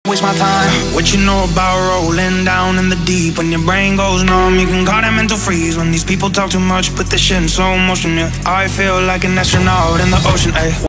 Waste my time. What you know about rolling down in the deep? When your brain goes numb, you can call it mental freeze. When these people talk too much, put this shit in slow motion, yeah. I feel like an astronaut in the ocean, ayy.